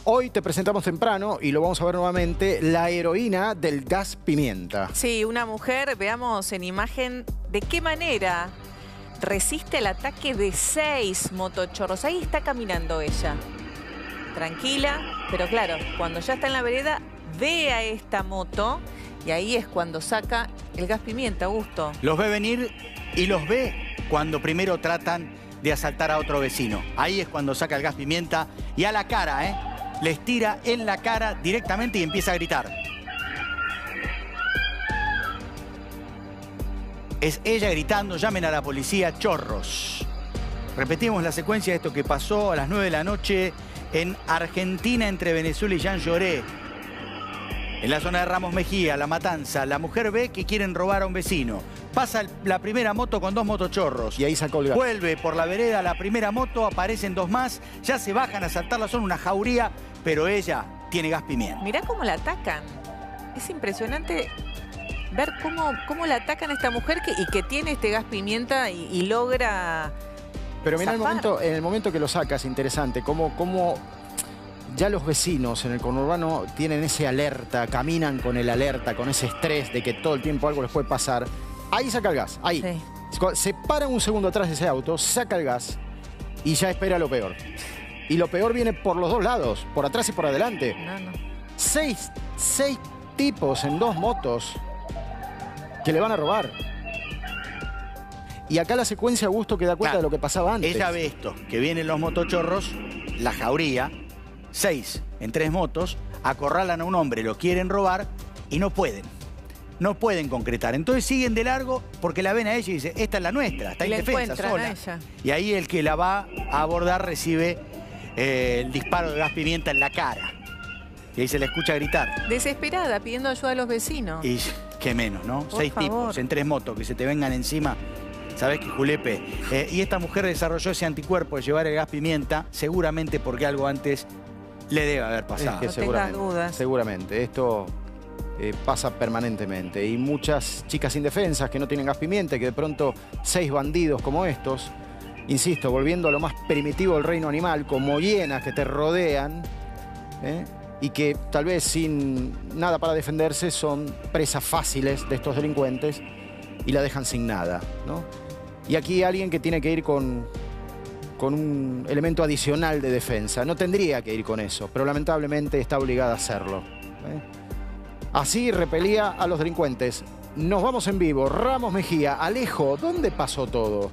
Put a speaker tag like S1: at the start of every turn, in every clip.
S1: Hoy te presentamos temprano, y lo vamos a ver nuevamente, la heroína del gas pimienta.
S2: Sí, una mujer, veamos en imagen de qué manera resiste el ataque de 6 motochorros. Ahí está caminando ella, tranquila, pero claro, cuando ya está en la vereda, ve a esta moto y ahí es cuando saca el gas pimienta, Augusto.
S3: Los ve venir y los ve cuando primero tratan de asaltar a otro vecino. Ahí es cuando saca el gas pimienta y a la cara, les tira en la cara directamente y empieza a gritar. Es ella gritando, llamen a la policía, chorros. Repetimos la secuencia de esto que pasó a las 9 de la noche en Argentina, entre Venezuela y Jean Lloré. En la zona de Ramos Mejía, La Matanza, la mujer ve que quieren robar a un vecino. Pasa la primera moto con 2 motochorros.
S1: Y ahí sacó el gas.
S3: Vuelve por la vereda la primera moto, aparecen 2 más, ya se bajan a asaltarla, son una jauría, pero ella tiene gas pimienta.
S2: Mirá cómo la atacan. Es impresionante ver cómo la atacan a esta mujer y que tiene este gas pimienta y logra.
S1: Pero mirá
S2: zafar.
S1: en el momento que lo sacas, interesante, cómo ya los vecinos en el conurbano tienen ese alerta, caminan con el alerta, con ese estrés de que todo el tiempo algo les puede pasar. Ahí saca el gas, ahí. Sí. Se para un segundo atrás de ese auto, saca el gas y ya espera lo peor. Y lo peor viene por los dos lados, por atrás y por adelante.
S2: No.
S1: 6 tipos en 2 motos que le van a robar. Y acá la secuencia, Augusto, que da cuenta de lo que pasaba antes.
S3: Ella ve esto, que vienen los motochorros, la jauría, 6 en 3 motos, acorralan a un hombre, lo quieren robar y no pueden. No pueden concretar. Entonces siguen de largo porque la ven a ella y dicen, esta es la nuestra, está indefensa, sola. Y ahí el que la va a abordar recibe el disparo de gas pimienta en la cara. Y ahí se le escucha gritar.
S2: Desesperada, pidiendo ayuda a los vecinos.
S3: Y qué menos, ¿no?
S2: Por
S3: 6
S2: favor.
S3: tipos en 3 motos que se te vengan encima. ¿Sabés qué, Julepe? Y esta mujer desarrolló ese anticuerpo de llevar el gas pimienta, seguramente porque algo antes le debe haber pasado.
S1: Es que
S2: No tengas dudas.
S1: Seguramente. Esto pasa permanentemente. Y muchas chicas indefensas que no tienen gas pimienta, que de pronto 6 bandidos como estos, insisto, volviendo a lo más primitivo del reino animal, como hienas que te rodean, y que tal vez sin nada para defenderse son presas fáciles de estos delincuentes y la dejan sin nada, ¿no? Y aquí alguien que tiene que ir con un elemento adicional de defensa. No tendría que ir con eso, pero lamentablemente está obligada a hacerlo. Así repelía a los delincuentes. Nos vamos en vivo. Ramos Mejía, Alejo, ¿dónde pasó todo?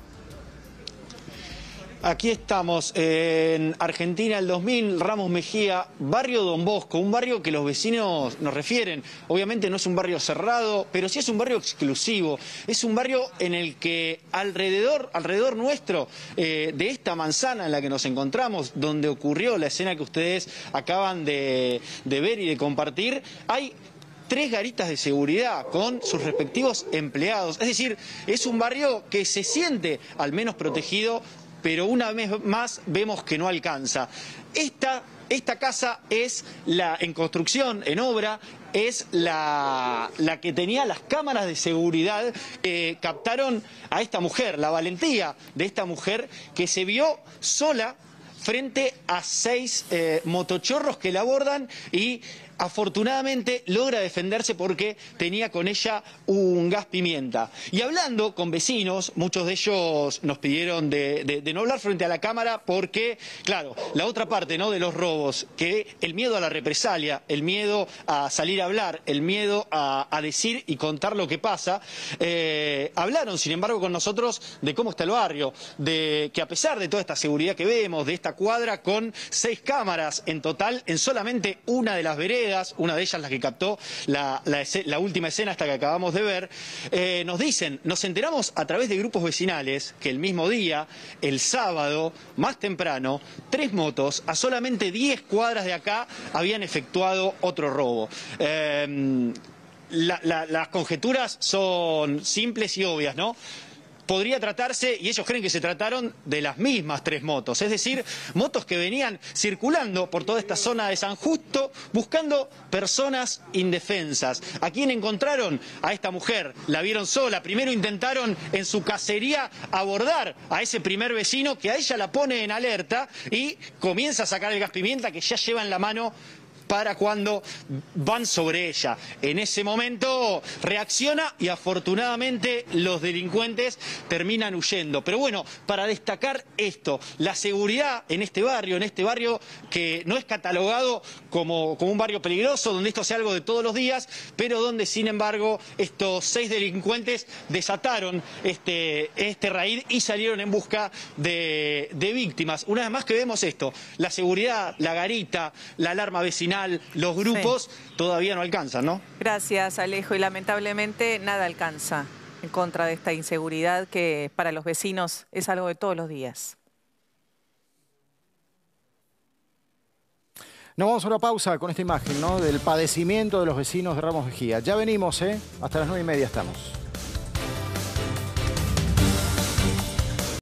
S4: Aquí estamos en Argentina, el 2000, Ramos Mejía, barrio Don Bosco, un barrio que los vecinos nos refieren. Obviamente no es un barrio cerrado, pero sí es un barrio exclusivo. Es un barrio en el que alrededor nuestro, de esta manzana en la que nos encontramos, donde ocurrió la escena que ustedes acaban de ver y de compartir, hay 3 garitas de seguridad con sus respectivos empleados. Es decir, es un barrio que se siente al menos protegido, pero una vez más vemos que no alcanza. Esta casa es en construcción, en obra, es la que tenía las cámaras de seguridad que captaron a esta mujer, la valentía de esta mujer que se vio sola frente a 6 motochorros que la abordan y afortunadamente logra defenderse porque tenía con ella un gas pimienta. Y hablando con vecinos, muchos de ellos nos pidieron de no hablar frente a la cámara porque, claro, la otra parte, ¿no?, de los robos, que el miedo a la represalia, el miedo a salir a hablar, el miedo a decir y contar lo que pasa, hablaron, sin embargo, con nosotros de cómo está el barrio, de que a pesar de toda esta seguridad que vemos, de esta cuadra con 6 cámaras en total, en solamente una de las veredas, una de ellas la que captó la última escena, esta que acabamos de ver, nos enteramos a través de grupos vecinales que el mismo día, el sábado, más temprano, 3 motos a solamente 10 cuadras de acá habían efectuado otro robo. Las conjeturas son simples y obvias, ¿no? podría tratarse, y ellos creen que se trataron de las mismas 3 motos, es decir, motos que venían circulando por toda esta zona de San Justo buscando personas indefensas. ¿A quién encontraron? A esta mujer, la vieron sola. Primero intentaron en su cacería abordar a ese primer vecino que a ella la pone en alerta y comienza a sacar el gas pimienta que ya lleva en la mano para cuando van sobre ella. En ese momento reacciona y afortunadamente los delincuentes terminan huyendo. Pero bueno, para destacar esto, la seguridad en este barrio que no es catalogado como un barrio peligroso, donde esto sea algo de todos los días, pero donde sin embargo estos 6 delincuentes desataron este raid y salieron en busca de víctimas. Una vez más que vemos esto, la seguridad, la garita, la alarma vecinal, los grupos todavía no alcanzan, ¿no?
S2: Gracias, Alejo. Y lamentablemente nada alcanza en contra de esta inseguridad que para los vecinos es algo de todos los días.
S1: Nos vamos a una pausa con esta imagen, ¿no? Del padecimiento de los vecinos de Ramos Mejía. Ya venimos, ¿eh? Hasta las 9:30 estamos.